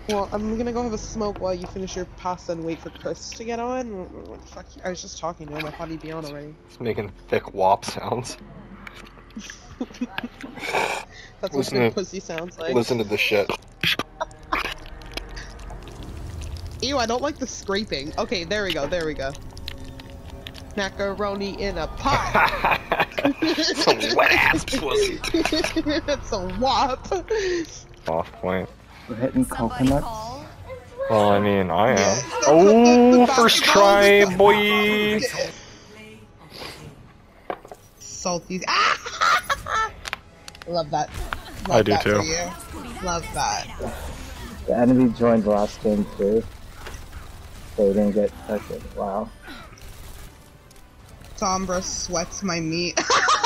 Well, I'm gonna go have a smoke while you finish your pasta and wait for Chris to get on. What the fuck? I was just talking to him. I thought he'd be on already. It's making thick wop sounds. That's what good pussy sounds like. Listen to this shit. Ew, I don't like the scraping. Okay, there we go, there we go. Macaroni in a pot. Some wet ass pussy. It's a wop. Off point. We're hitting coconuts. Well, I mean, I am. Yeah. Oh, first try, boy. Salty. Ah! Love that. Love I do that too. For you. Love that. The enemy joined last game too. They didn't get touched. Wow. Sombra sweats my meat.